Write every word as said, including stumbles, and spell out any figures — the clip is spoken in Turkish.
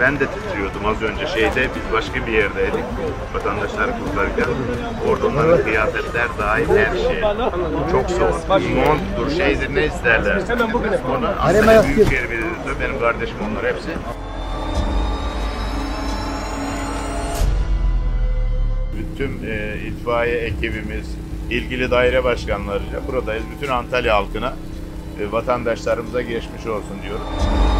Ben de titriyordum az önce şeyde, biz başka bir yerdeydik. Vatandaşları kurtarırken. Orada onların kıyafetler dahil her şey. Çok soğuk. Monttur, şeydir, ne isterler. Onu Antalya Büyükşehir Belediyesi, benim kardeşim onlar hepsi. Tüm e, itfaiye ekibimiz, ilgili daire başkanlarıyla buradayız. Bütün Antalya halkına, e, vatandaşlarımıza geçmiş olsun diyoruz.